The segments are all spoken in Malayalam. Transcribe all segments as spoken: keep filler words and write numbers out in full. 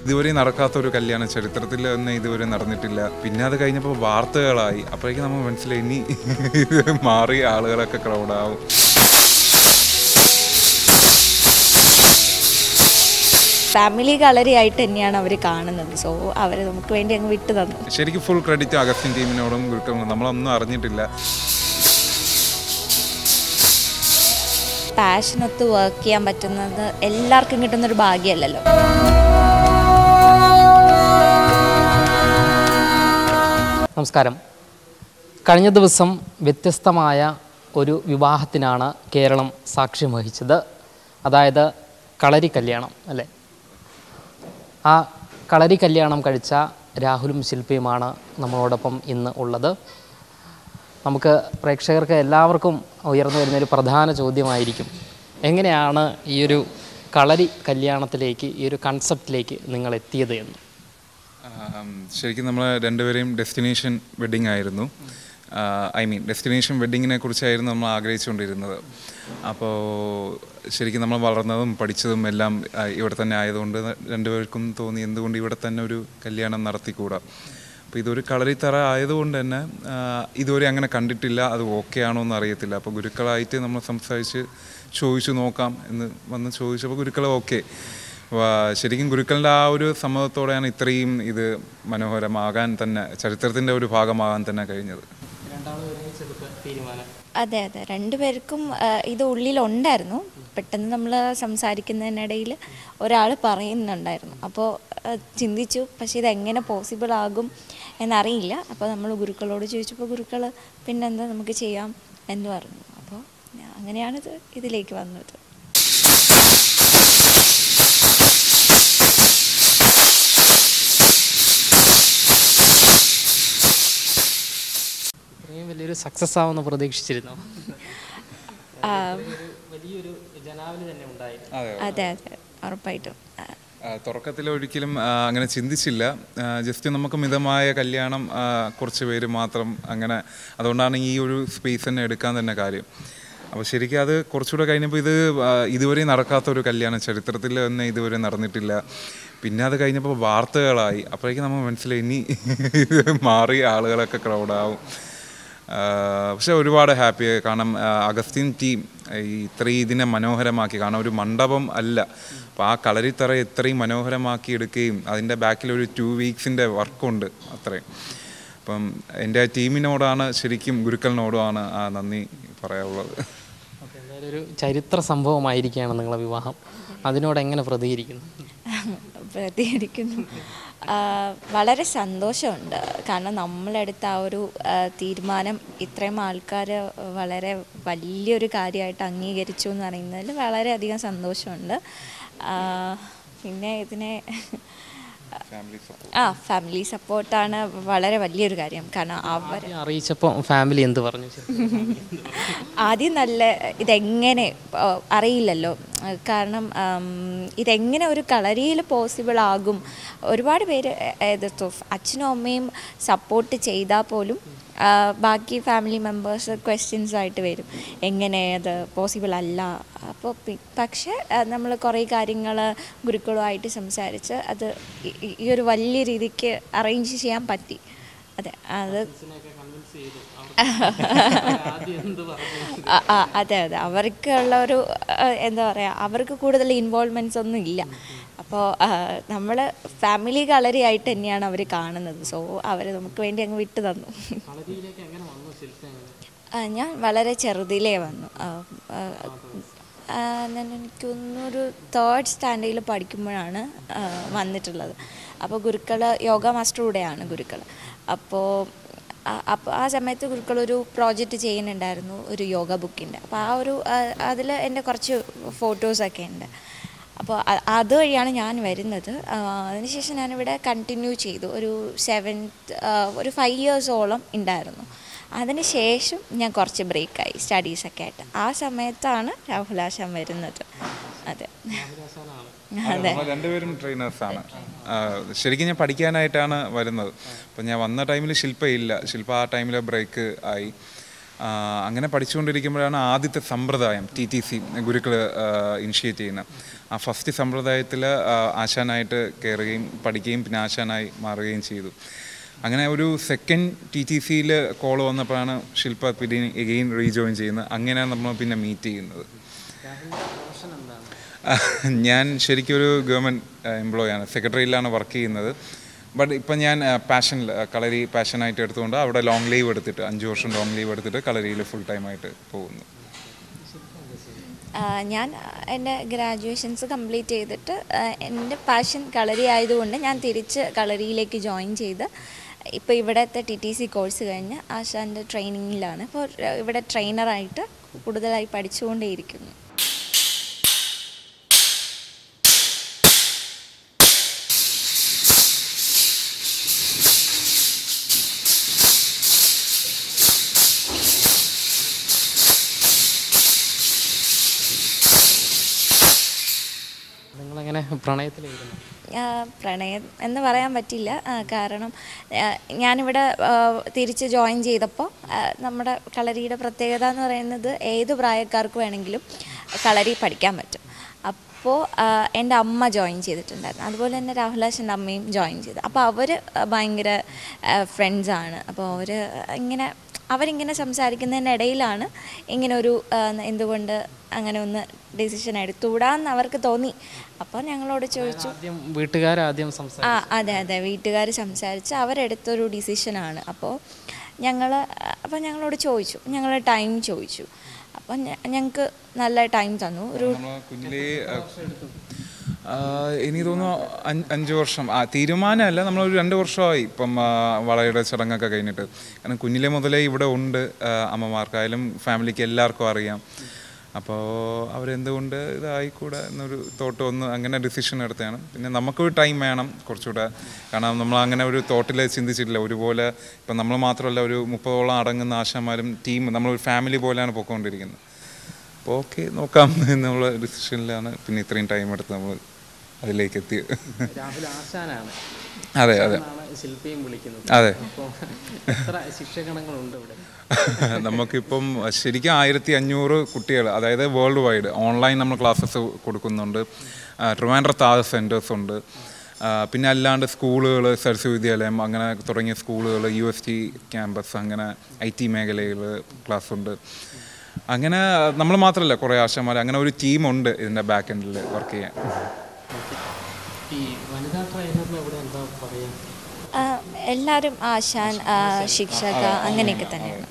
ഇതുവരെ നടക്കാത്തൊരു കല്യാണം ചരിത്രത്തിൽ തന്നെ ഇതുവരെ നടന്നിട്ടില്ല. പിന്നെ അത് കഴിഞ്ഞപ്പോൾ വാർത്തകളായി. അപ്പോഴേക്കും നമ്മൾ മനസ്സിലായി ഇനി മാറി ആളുകളൊക്കെ ക്രൗഡാവും. ഫാമിലി കളരിയായിട്ട് തന്നെയാണ് അവർ കാണുന്നത്. സോ അവർ നമുക്ക് വേണ്ടി അങ്ങ് വിട്ടു തന്നു. ശരിക്കും ഫുൾ ക്രെഡിറ്റ് അഗസ്റ്റിൻ ടീമിനോടും ഗുരുക്കളും. നമ്മളൊന്നും അറിഞ്ഞിട്ടില്ല. പാഷനൊത്ത് വർക്ക് ചെയ്യാൻ പറ്റുന്നത് എല്ലാവർക്കും കിട്ടുന്നൊരു ഭാഗ്യമല്ലല്ലോ. നമസ്കാരം. കഴിഞ്ഞ ദിവസം വ്യത്യസ്തമായ ഒരു വിവാഹത്തിനാണ് കേരളം സാക്ഷ്യം വഹിച്ചത്. അതായത് കളരി കല്യാണം അല്ലേ. ആ കളരി കല്യാണം കഴിച്ച രാഹുലും ശില്പയുമാണ് നമ്മളോടൊപ്പം ഇന്ന് ഉള്ളത്. നമുക്ക് പ്രേക്ഷകർക്ക് എല്ലാവർക്കും ഉയർന്നു വരുന്നൊരു പ്രധാന ചോദ്യമായിരിക്കും, എങ്ങനെയാണ് ഈ ഒരു കളരി കല്യാണത്തിലേക്ക്, ഈ ഒരു കൺസെപ്റ്റിലേക്ക് നിങ്ങൾ എത്തിയത് എന്ന്. ശരിക്കും നമ്മൾ രണ്ടുപേരെയും ഡെസ്റ്റിനേഷൻ വെഡ്ഡിങ് ആയിരുന്നു. ഐ മീൻ ഡെസ്റ്റിനേഷൻ വെഡ്ഡിങ്ങിനെ കുറിച്ചായിരുന്നു നമ്മൾ ആഗ്രഹിച്ചുകൊണ്ടിരുന്നത്. അപ്പോൾ ശരിക്കും നമ്മൾ വളർന്നതും പഠിച്ചതും എല്ലാം ഇവിടെ തന്നെ ആയതുകൊണ്ട് രണ്ടുപേർക്കും തോന്നി എന്തുകൊണ്ട് ഇവിടെ തന്നെ ഒരു കല്യാണം നടത്തിക്കൂടാ. അപ്പോൾ ഇതൊരു കളരിത്തറ ആയതുകൊണ്ട് തന്നെ ഇതുവരെ അങ്ങനെ കണ്ടിട്ടില്ല, അത് ഓക്കെ ആണോ എന്ന് അറിയത്തില്ല. അപ്പോൾ ഗുരുക്കളായിട്ട് നമ്മൾ സംസാരിച്ച് ചോദിച്ചു നോക്കാം എന്ന് വന്ന് ചോദിച്ചപ്പോൾ ഗുരുക്കൾ ഓക്കെ. ശരിക്കും ഗുരുക്കളുടെ ആ ഒരു സമ്മതത്തോടെയാണ് ഇത്രയും ഇത് മനോഹരമാകാൻ തന്നെ, ചരിത്രത്തിൻ്റെ ഒരു ഭാഗമാകാൻ തന്നെ കഴിഞ്ഞത്. അതെ അതെ രണ്ടുപേർക്കും ഇത് ഉള്ളിലുണ്ടായിരുന്നു. പെട്ടെന്ന് നമ്മൾ സംസാരിക്കുന്നതിനിടയിൽ ഒരാൾ പറയുന്നുണ്ടായിരുന്നു. അപ്പോൾ ചിന്തിച്ചു, പക്ഷേ ഇതെങ്ങനെ പോസിബിൾ ആകും എന്നറിയില്ല. അപ്പോൾ നമ്മൾ ഗുരുക്കളോട് ചോദിച്ചപ്പോൾ ഗുരുക്കൾ പിന്നെന്താ നമുക്ക് ചെയ്യാം എന്ന് പറഞ്ഞു. അപ്പോൾ അങ്ങനെയാണിത് ഇതിലേക്ക് വന്നത്. വലിയൊരു സക്സസ് ആവുമെന്ന് പ്രതീക്ഷിച്ചിരുന്നു. വലിയൊരു ജനാവലി തന്നെ ഉണ്ടായി. അതെ അതെ ഉറപ്പായിട്ടും. തുടക്കത്തിൽ ഒരിക്കലും അങ്ങനെ ചിന്തിച്ചില്ല. ജസ്റ്റ് നമുക്ക് മിതമായ കല്യാണം, കുറച്ച് പേര് മാത്രം, അങ്ങനെ അതുകൊണ്ടാണ് ഈ ഒരു സ്പേസ് തന്നെ എടുക്കാൻ തന്നെ കാര്യം. അപ്പോൾ ശരിക്കും അത് കുറച്ചുകൂടെ കഴിഞ്ഞപ്പോൾ ഇത് ഇതുവരെ നടക്കാത്തൊരു കല്യാണം ചരിത്രത്തിൽ തന്നെ ഇതുവരെ നടന്നിട്ടില്ല. പിന്നെ അത് കഴിഞ്ഞപ്പോൾ വാർത്തകളായി. അപ്പോഴേക്കും നമ്മൾ മനസ്സിലായി ഇനി മാറി ആളുകളൊക്കെ ക്രൗഡാവും. പക്ഷെ ഒരുപാട് ഹാപ്പിയായി. കാരണം അഗസ്റ്റിൻ ടീം ഇത്രയും ഇതിനെ മനോഹരമാക്കി, കാരണം ഒരു മണ്ഡപം അല്ല, അപ്പോൾ ആ കളരിത്തറ ഇത്രയും മനോഹരമാക്കി എടുക്കുകയും അതിൻ്റെ ബാക്കിൽ ഒരു ടു വീക്സിൻ്റെ വർക്കുണ്ട് അത്രയും. അപ്പം എൻ്റെ ടീമിനോടാണ് ശരിക്കും ഗുരുക്കളിനോടുമാണ് ആ നന്ദി പറയാനുള്ളത്. എന്തായാലും ഒരു ചരിത്ര സംഭവമായിരിക്കുകയാണ് നിങ്ങളെ വിവാഹം. അതിനോട് എങ്ങനെ പ്രതികരിക്കുന്നു? പ്രതികരിക്കുന്നു വളരെ സന്തോഷമുണ്ട്. കാരണം നമ്മളെടുത്ത ആ ഒരു തീരുമാനം ഇത്രയും ആൾക്കാർ വളരെ വലിയൊരു കാര്യമായിട്ട് അംഗീകരിച്ചു എന്ന് പറയുന്നതിൽ വളരെയധികം സന്തോഷമുണ്ട്. പിന്നെ ഇതിനെ ആ ഫാമിലി സപ്പോർട്ടാണ് വളരെ വലിയൊരു കാര്യം. കാരണം അവർ അറിയിച്ചപ്പോൾ ഫാമിലി എന്ത് പറഞ്ഞു? ആദ്യം നല്ല ഇതെങ്ങനെ അറിയില്ലല്ലോ, കാരണം ഇതെങ്ങനെ ഒരു കളരിയിൽ പോസിബിൾ ആകും. ഒരുപാട് പേര് എതിർത്തു. അച്ഛനും അമ്മയും സപ്പോർട്ട് ചെയ്താൽ പോലും ബാക്കി ഫാമിലി മെമ്പേഴ്സ് ക്വസ്റ്റ്യൻസ് ആയിട്ട് വരും, എങ്ങനെ അത് പോസിബിൾ അല്ല. അപ്പോൾ പക്ഷേ നമ്മൾ കുറേ കാര്യങ്ങൾ ഗുരുക്കളുമായിട്ട് സംസാരിച്ച് അത് ഈ ഒരു വലിയ രീതിക്ക് അറേഞ്ച് ചെയ്യാൻ പറ്റി. അതെ അത് അതെ അതെ അവർക്കുള്ള ഒരു എന്താ പറയുക, അവർക്ക് കൂടുതൽ ഇൻവോൾവ്മെൻറ്റ്സ് ഒന്നും ഇല്ല. അപ്പോൾ നമ്മൾ ഫാമിലി കളരിയായിട്ട് തന്നെയാണ് അവർ കാണുന്നത്. സോ അവർ നമുക്ക് വേണ്ടി അങ്ങ് വിട്ടു തന്നു. ഞാൻ വളരെ ചെറുതിലേ വന്നു. ഞാൻ എനിക്കൊന്നൊരു തേർഡ് സ്റ്റാൻഡേർഡിൽ പഠിക്കുമ്പോഴാണ് വന്നിട്ടുള്ളത്. അപ്പോൾ ഗുരുക്കൾ യോഗ മാസ്റ്റർ കൂടെയാണ് ഗുരുക്കൾ. അപ്പോൾ അപ്പോൾ ആ സമയത്ത് ഗുരുക്കളൊരു പ്രോജക്റ്റ് ചെയ്യുന്നുണ്ടായിരുന്നു, ഒരു യോഗ ബുക്കിൻ്റെ. അപ്പോൾ ആ ഒരു അതിൽ എൻ്റെ കുറച്ച് ഫോട്ടോസൊക്കെ ഉണ്ട്. അപ്പോൾ അതുവഴിയാണ് ഞാൻ വരുന്നത്. അതിനുശേഷം ഞാനിവിടെ കണ്ടിന്യൂ ചെയ്തു. ഒരു സെവൻത്ത് ഒരു ഫൈവ് ഇയേഴ്സോളം ഉണ്ടായിരുന്നു. അതിന് ശേഷം ഞാൻ കുറച്ച് ബ്രേക്കായി സ്റ്റഡീസൊക്കെ ആയിട്ട്. ആ സമയത്താണ് രാഹുലാശാൻ വരുന്നത്. അതെ അതെ രണ്ടുപേരും ട്രെയിനേഴ്സാണ്. ശരിക്കും ഞാൻ പഠിക്കാനായിട്ടാണ് വരുന്നത്. അപ്പം ഞാൻ വന്ന ടൈമിൽ ശില്പ ഇല്ല. ശില്പ ആ ടൈമിൽ ബ്രേക്ക് ആയി. അങ്ങനെ പഠിച്ചുകൊണ്ടിരിക്കുമ്പോഴാണ് ആദ്യത്തെ സമ്പ്രദായം ടി ടി സി ഗുരുക്കൾ ഇനിഷ്യേറ്റ് ചെയ്യുന്നത്. ആ ഫസ്റ്റ് സമ്പ്രദായത്തിൽ ആശാനായിട്ട് കയറുകയും പഠിക്കുകയും പിന്നെ ആശാനായി മാറുകയും ചെയ്തു. അങ്ങനെ ഒരു സെക്കൻഡ് ടി ടി സിയിൽ കോൾ വന്നപ്പോഴാണ് ശില്പ പിന്നെ എഗെയിൻ റീജോയിൻ ചെയ്യുന്നത്. അങ്ങനെയാണ് നമ്മൾ പിന്നെ മീറ്റ് ചെയ്യുന്നത്. ഞാൻ ശരിക്കും ഒരു ഗവൺമെൻറ് എംപ്ലോയിയാണ്, സെക്രട്ടറിയിലാണ് വർക്ക് ചെയ്യുന്നത്. ബട്ട് ഇപ്പം ഞാൻ പാഷനിൽ കളരി പാഷനായിട്ട് എടുത്തുകൊണ്ട് അവിടെ ലോങ് ലീവ് എടുത്തിട്ട് അഞ്ച് വർഷം ലോങ് ലീവ് എടുത്തിട്ട് കളരിയിൽ ഫുൾ ടൈമായിട്ട് പോകുന്നു. ഞാൻ എൻ്റെ ഗ്രാജുവേഷൻസ് കംപ്ലീറ്റ് ചെയ്തിട്ട് എൻ്റെ പാഷൻ കളരി ആയതുകൊണ്ട് ഞാൻ തിരിച്ച് കളരിയിലേക്ക് ജോയിൻ ചെയ്ത് ഇപ്പോൾ ഇവിടുത്തെ ടി ടി സി കോഴ്സ് കഴിഞ്ഞ് ആശാൻ്റെ ട്രെയിനിങ്ങിലാണ്. ഇപ്പോൾ ഇവിടെ ട്രെയിനറായിട്ട് കൂടുതലായി പഠിച്ചുകൊണ്ടേയിരിക്കുന്നു. നിങ്ങളെങ്ങനെ പ്രണയത്തിലായിരുന്നു? പ്രണയം എന്ന് പറയാൻ പറ്റില്ല. കാരണം ഞാനിവിടെ തിരിച്ച് ജോയിൻ ചെയ്തപ്പോൾ നമ്മുടെ കളരിയുടെ പ്രത്യേകത എന്ന് പറയുന്നത് ഏത് പ്രായക്കാർക്ക് വേണമെങ്കിലും കളരി പഠിക്കാൻ പറ്റും. അപ്പോൾ എൻ്റെ അമ്മ ജോയിൻ ചെയ്തിട്ടുണ്ടായിരുന്നു, അതുപോലെ തന്നെ രാഹുലാശൻ്റെ അമ്മയും ജോയിൻ ചെയ്തു. അപ്പോൾ അവർ ഭയങ്കര ഫ്രണ്ട്സാണ്. അപ്പോൾ അവർ ഇങ്ങനെ അവരിങ്ങനെ സംസാരിക്കുന്നതിനിടയിലാണ് ഇങ്ങനെ ഒരു എന്തുകൊണ്ട് അങ്ങനെ ഒന്ന് ഡിസിഷൻ എടുത്തുകൂടാന്ന് അവർക്ക് തോന്നി. അപ്പോൾ ഞങ്ങളോട് ചോദിച്ചു. വീട്ടുകാരാദ്യം ആ അതെ അതെ വീട്ടുകാർ സംസാരിച്ച് അവരെടുത്തൊരു ഡിസിഷനാണ്. അപ്പോൾ ഞങ്ങൾ അപ്പോൾ ഞങ്ങളോട് ചോദിച്ചു, ഞങ്ങൾ ടൈം ചോദിച്ചു. അപ്പം ഞങ്ങൾക്ക് നല്ല ടൈം തന്നു. ഒരു കുഞ്ഞിലേ എനിക്ക് തോന്നുന്നു അഞ്ച് വർഷം ആ തീരുമാനമല്ല, നമ്മളൊരു രണ്ട് വർഷമായി ഇപ്പം വളയുടെ ചടങ്ങൊക്കെ കഴിഞ്ഞിട്ട്. കാരണം കുഞ്ഞിലെ മുതലേ ഇവിടെ ഉണ്ട്, അമ്മമാർക്കായാലും ഫാമിലിക്ക് എല്ലാവർക്കും അറിയാം. അപ്പോൾ അവരെന്തുകൊണ്ട് ഇതായിക്കൂടെ എന്നൊരു തോട്ട് ഒന്ന് അങ്ങനെ ഡിസിഷൻ എടുത്തതാണ്. പിന്നെ നമുക്കൊരു ടൈം വേണം കുറച്ചുകൂടെ, കാരണം നമ്മൾ അങ്ങനെ ഒരു തോട്ടിൽ ചിന്തിച്ചിട്ടില്ല. ഒരുപോലെ ഇപ്പം നമ്മൾ മാത്രമല്ല, ഒരു മുപ്പതോളം അടങ്ങുന്ന ആശാന്മാരും ടീം നമ്മളൊരു ഫാമിലി പോലെയാണ് പോയിക്കൊണ്ടിരിക്കുന്നത്. അപ്പോൾ ഓക്കെ നോക്കാം എന്നുള്ള ഡിസിഷനിലാണ് പിന്നെ ഇത്രയും ടൈം എടുത്ത് നമ്മൾ അതിലേക്ക് എത്തിയത്. അതെ അതെ ശില്പയും വിളിക്കുന്നത്. അതെ എത്ര ശിക്ഷകണങ്ങളുണ്ട് ഇവിടെ? നമുക്കിപ്പം ശരിക്കും ആയിരത്തി അഞ്ഞൂറ് കുട്ടികൾ, അതായത് വേൾഡ് വൈഡ് ഓൺലൈൻ നമ്മൾ ക്ലാസ്സസ് കൊടുക്കുന്നുണ്ട്. ട്രിവാൻഡ്രത്ത് ആറ് സെൻറ്റേഴ്സ് ഉണ്ട്. പിന്നെ അല്ലാണ്ട് സ്കൂളുകൾ, സരസ്വതി വിദ്യാലയം അങ്ങനെ തുടങ്ങിയ സ്കൂളുകൾ, യു എസ് ടി ക്യാമ്പസ്, അങ്ങനെ ഐ ടി മേഖലയിൽ ക്ലാസ് ഉണ്ട്. അങ്ങനെ നമ്മൾ മാത്രമല്ല, കുറേ ആശാന്മാർ, അങ്ങനെ ഒരു ടീമുണ്ട് ഇതിൻ്റെ ബാക്ക് എൻഡിൽ വർക്ക് ചെയ്യാൻ. എല്ലാവരും ആശാൻ, ശിക്ഷക അങ്ങനെയൊക്കെ തന്നെയാണ്.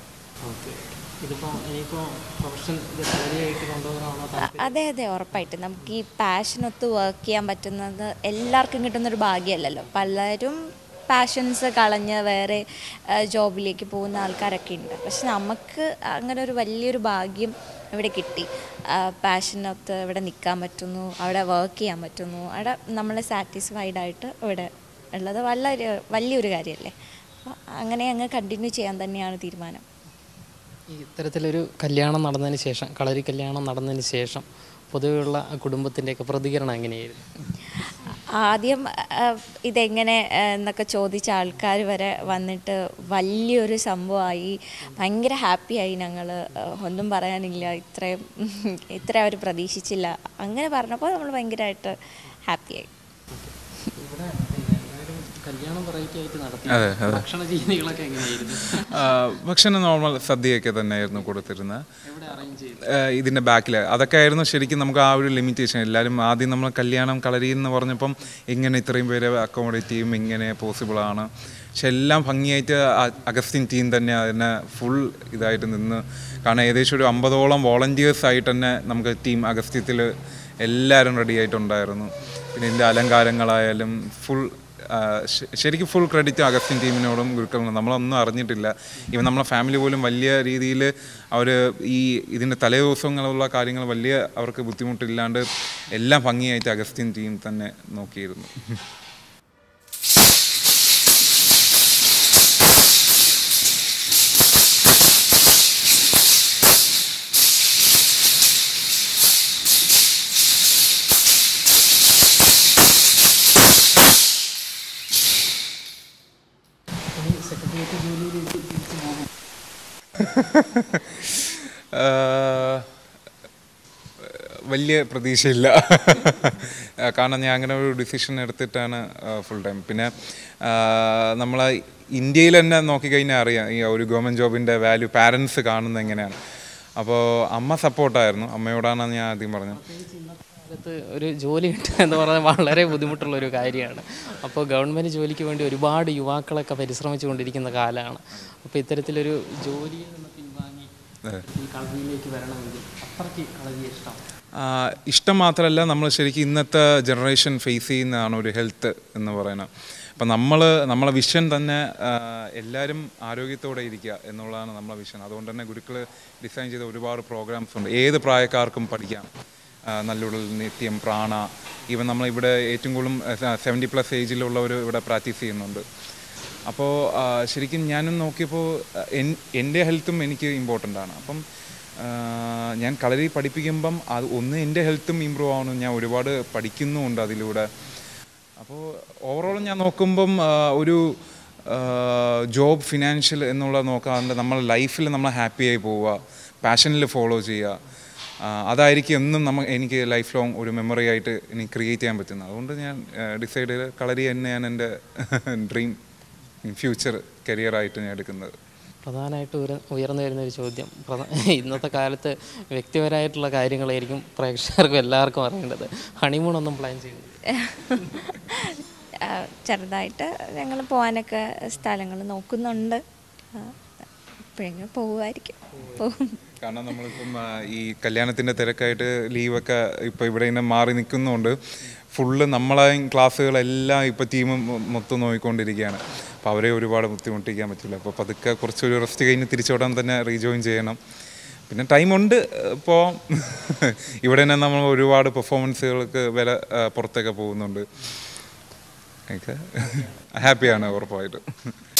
അതെ അതെ ഉറപ്പായിട്ട് നമുക്ക് ഈ പാഷനൊത്ത് വർക്ക് ചെയ്യാൻ പറ്റുന്നത് എല്ലാവർക്കും കിട്ടുന്നൊരു ഭാഗ്യമല്ലല്ലോ. പലരും പാഷൻസ് കളഞ്ഞ് വേറെ ജോബിലേക്ക് പോകുന്ന ആൾക്കാരൊക്കെ ഉണ്ട്. പക്ഷെ നമുക്ക് അങ്ങനെ ഒരു വലിയൊരു ഭാഗ്യം ഇവിടെ കിട്ടി. പാഷനൊത്ത് ഇവിടെ നിൽക്കാൻ പറ്റുന്നു, അവിടെ വർക്ക് ചെയ്യാൻ പറ്റുന്നു, അവിടെ നമ്മൾ സാറ്റിസ്ഫൈഡ് ആയിട്ട് ഇവിടെ ഉള്ളത് വളരെ വലിയൊരു കാര്യമല്ലേ. അപ്പോൾ അങ്ങനെ അങ്ങ് കണ്ടിന്യൂ ചെയ്യാൻ തന്നെയാണ് തീരുമാനം. ഈ ഇത്തരത്തിലൊരു കല്യാണം നടന്നതിന് ശേഷം, കളരി കല്യാണം നടന്നതിന് ശേഷം പൊതുവെയുള്ള കുടുംബത്തിൻ്റെയൊക്കെ പ്രതികരണം എങ്ങനെയായിരുന്നു? ആദ്യം ഇതെങ്ങനെ എന്നൊക്കെ ചോദിച്ച ആൾക്കാർ വരെ വന്നിട്ട് വലിയൊരു സംഭവമായി, ഭയങ്കര ഹാപ്പിയായി. ഞങ്ങൾ ഒന്നും പറയാനില്ല, ഇത്രയും ഇത്ര അവർ പ്രതീക്ഷിച്ചില്ല. അങ്ങനെ പറഞ്ഞപ്പോൾ നമ്മൾ ഭയങ്കരമായിട്ട് ഹാപ്പിയായി. ഭക്ഷണം നോർമൽ സദ്യയൊക്കെ തന്നെയായിരുന്നു കൊടുത്തിരുന്നത്. ഇതിൻ്റെ ബാക്കിൽ അതൊക്കെ ആയിരുന്നു ശരിക്കും നമുക്ക് ആ ഒരു ലിമിറ്റേഷൻ. എല്ലാവരും ആദ്യം നമ്മൾ കല്യാണം കളരി എന്ന് പറഞ്ഞപ്പം എങ്ങനെ ഇത്രയും പേരെ അക്കോമഡേറ്റ് ചെയ്യും, എങ്ങനെ പോസിബിളാണ്. പക്ഷെ എല്ലാം ഭംഗിയായിട്ട് അഗസ്റ്റിൻ ടീം തന്നെ അതിനെ ഫുൾ ഇതായിട്ട് നിന്ന്, കാരണം ഏകദേശം ഒരു അമ്പതോളം വോളണ്ടിയേഴ്സ് ആയിട്ട് തന്നെ നമുക്ക് ടീം അഗസ്ത്യത്തിൽ എല്ലാവരും റെഡി ആയിട്ടുണ്ടായിരുന്നു. പിന്നെ ഇതിൻ്റെ അലങ്കാരങ്ങളായാലും ഫുൾ ശരിക്കും ഫുൾ ക്രെഡിറ്റ് അഗസ്റ്റിൻ ടീമിനോടും ഗുരുക്കളും. നമ്മളൊന്നും അറിഞ്ഞിട്ടില്ല. ഇവൻ നമ്മളെ ഫാമിലി പോലും വലിയ രീതിയിൽ അവർ ഈ ഇതിൻ്റെ തലേ ദിവസങ്ങളുള്ള കാര്യങ്ങൾ വലിയ അവർക്ക് ബുദ്ധിമുട്ടില്ലാണ്ട് എല്ലാം ഭംഗിയായിട്ട് അഗസ്റ്റിൻ ടീം തന്നെ നോക്കിയിരുന്നു. വലിയ പ്രതീക്ഷയില്ല. കാരണം ഞാൻ അങ്ങനെ ഒരു ഡിസിഷൻ എടുത്തിട്ടാണ് ഫുൾ ടൈം. പിന്നെ നമ്മളെ ഇന്ത്യയിൽ തന്നെ നോക്കിക്കഴിഞ്ഞാൽ അറിയാം ഈ ഒരു ഗവൺമെൻറ് ജോബിൻ്റെ വാല്യൂ പാരൻസ് കാണുന്നത് എങ്ങനെയാണ്. അപ്പോൾ അമ്മ സപ്പോർട്ടായിരുന്നു, അമ്മയോടാണ് ഞാൻ ആദ്യം പറഞ്ഞത്. കാലത്ത് ഒരു ജോലി കിട്ടുക എന്ന് പറഞ്ഞാൽ വളരെ ബുദ്ധിമുട്ടുള്ള ഒരു കാര്യമാണ്. അപ്പോൾ ഗവൺമെൻറ് ജോലിക്ക് വേണ്ടി ഒരുപാട് യുവാക്കളൊക്കെ പരിശ്രമിച്ചു കൊണ്ടിരിക്കുന്ന കാലമാണ്. അപ്പോൾ ഇത്തരത്തിലൊരു ജോലിയിൽ നിന്ന് പിൻവാങ്ങി ഈ കളരിയിലേക്ക് വരണമെങ്കിൽ അത്രയ്ക്ക് കളരി ഇഷ്ടം ഇഷ്ടം മാത്രമല്ല, നമ്മൾ ശരിക്കും ഇന്നത്തെ ജനറേഷൻ ഫേസ് ചെയ്യുന്നതാണ് ഒരു ഹെൽത്ത് എന്ന് പറയുന്നത്. അപ്പം നമ്മൾ നമ്മളെ വിഷൻ തന്നെ എല്ലാവരും ആരോഗ്യത്തോടെ ഇരിക്കുക എന്നുള്ളതാണ് നമ്മളെ വിഷൻ. അതുകൊണ്ട് തന്നെ ഗുരുക്കൾ ഡിസൈൻ ചെയ്ത ഒരുപാട് പ്രോഗ്രാംസ് ഉണ്ട്. ഏത് പ്രായക്കാർക്കും പഠിക്കാം. നല്ലുടൽ, നിത്യം, പ്രാണ, ഈവൻ നമ്മളിവിടെ ഏറ്റവും കൂടുതലും സെവൻറ്റി പ്ലസ് ഏജിലുള്ളവർ ഇവിടെ പ്രാക്ടീസ് ചെയ്യുന്നുണ്ട്. അപ്പോൾ ശരിക്കും ഞാനും നോക്കിയപ്പോൾ എൻ്റെ ഹെൽത്തും എനിക്ക് ഇമ്പോർട്ടൻ്റ് ആണ്. അപ്പം ഞാൻ കളരി പഠിപ്പിക്കുമ്പം അത് ഒന്ന് എൻ്റെ ഹെൽത്തും ഇമ്പ്രൂവ് ആവണം, ഞാൻ ഒരുപാട് പഠിക്കുന്നുമുണ്ട് അതിലൂടെ. അപ്പോൾ ഓവറോൾ ഞാൻ നോക്കുമ്പം ഒരു ജോബ്, ഫിനാൻഷ്യൽ എന്നുള്ളത് നോക്കാറുണ്ട്. നമ്മൾ ലൈഫിൽ നമ്മൾ ഹാപ്പിയായി പോവുക, പാഷനിൽ ഫോളോ ചെയ്യുക, അതായിരിക്കും എന്നും നമ്മൾ എനിക്ക് ലൈഫ് ലോങ് ഒരു മെമ്മറി ആയിട്ട് എനിക്ക് ക്രിയേറ്റ് ചെയ്യാൻ പറ്റുന്നത്. അതുകൊണ്ട് ഞാൻ ഡിസൈഡ് ചെയ്ത് കളരി തന്നെയാണ് എൻ്റെ ഡ്രീം ഫ്യൂച്ചർ കരിയറായിട്ട് ഞാൻ എടുക്കുന്നത്. പ്രധാനമായിട്ട് ഉയർ ഉയർന്നു വരുന്നൊരു ചോദ്യം, ഇന്നത്തെ കാലത്ത് വ്യക്തിപരമായിട്ടുള്ള കാര്യങ്ങളായിരിക്കും പ്രേക്ഷകർക്കും എല്ലാവർക്കും അറിയേണ്ടത്. ഹണിമൂണൊന്നും പ്ലാൻ ചെയ്യുന്നു? ചെറുതായിട്ട് ഞങ്ങൾ പോകാനൊക്കെ സ്ഥലങ്ങൾ നോക്കുന്നുണ്ട്. എപ്പോഴെങ്കിലും പോകുമായിരിക്കും, പോകും. കാരണം നമ്മളിപ്പം ഈ കല്യാണത്തിൻ്റെ തിരക്കായിട്ട് ലീവൊക്കെ ഇപ്പോൾ ഇവിടെ ഇങ്ങനെ മാറി നിൽക്കുന്നുണ്ട്. ഫുള്ള് നമ്മളെ ക്ലാസ്സുകളെല്ലാം ഇപ്പോൾ ടീം മൊത്തം നോക്കിക്കൊണ്ടിരിക്കുകയാണ്. അപ്പോൾ അവരെ ഒരുപാട് ബുദ്ധിമുട്ടിക്കാൻ പറ്റില്ല. അപ്പോൾ പതുക്കെ കുറച്ചൊരു റെസ്റ്റ് കഴിഞ്ഞ് തിരിച്ചോടാൻ തന്നെ റീജോയിൻ ചെയ്യണം. പിന്നെ ടൈമുണ്ട്. ഇപ്പോൾ ഇവിടെ തന്നെ നമ്മൾ ഒരുപാട് പെർഫോമൻസുകൾക്ക് വില പുറത്തൊക്കെ പോകുന്നുണ്ട്. ഹാപ്പിയാണ് ഉറപ്പായിട്ടും.